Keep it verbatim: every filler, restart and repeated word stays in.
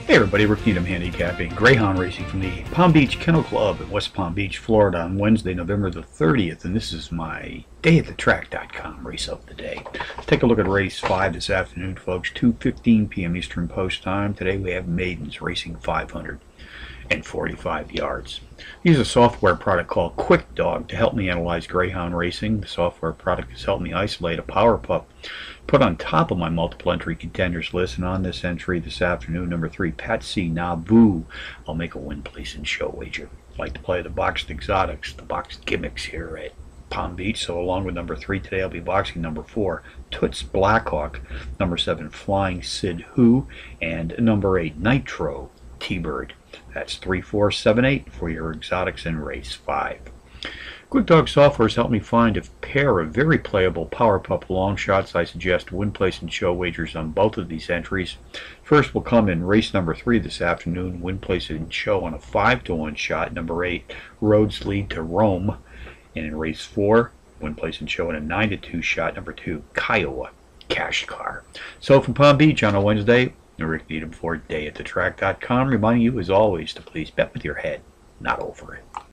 Hey everybody, Rick Needham handicapping greyhound racing from the Palm Beach Kennel Club in West Palm Beach, Florida on Wednesday, November the thirtieth, and this is my day at the track dot com race of the day. Let's take a look at race five this afternoon, folks, two fifteen p m Eastern Post Time. Today we have maidens racing five hundred forty-five yards. I use a software product called Quick Dog to help me analyze greyhound racing. The software product has helped me isolate a power pup put on top of my multiple entry contenders list, and on this entry this afternoon, number three, Patsy Nabu, I'll make a win, place, and show wager. I'd like to play the boxed exotics, the boxed gimmicks here at Palm Beach, so along with number three today I'll be boxing number four, Toots Blackhawk, number seven, Flying Sid Who, and number eight, Nitro T-Bird. That's three, four, seven, eight for your exotics in race five. Quick Dog software has helped me find a pair of very playable Power Pup long shots. I suggest win, place, and show wagers on both of these entries. First will come in race number three this afternoon, win, place, and show on a five to one shot, number eight, Roads Lead to Rome. And in race four, win, place, and show on a nine to two shot, number two, Kiowa Cash Car. So from Palm Beach on a Wednesday, Rick Needham for day at the track dot com, reminding you as always to please bet with your head, not over it.